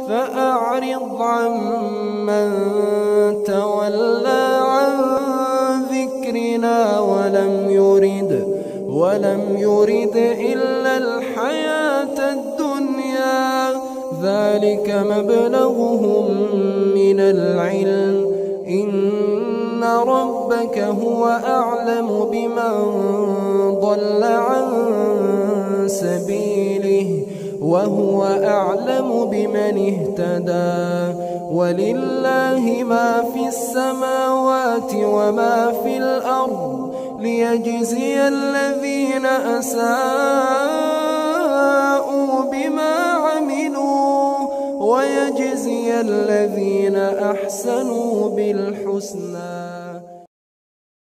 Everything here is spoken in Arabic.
فأعرض عمن تولى عن ذكرنا ولم يرد إلا الحياة الدنيا. ذلك مبلغهم من العلم إن ربك هو أعلم بمن ضل عن سبيله وهو أعلم بمن اهتدى. ولله ما في السماوات وما في الأرض ليجزي الذين أساءوا بما عملوا ويجزي الذين أحسنوا بالحسنى.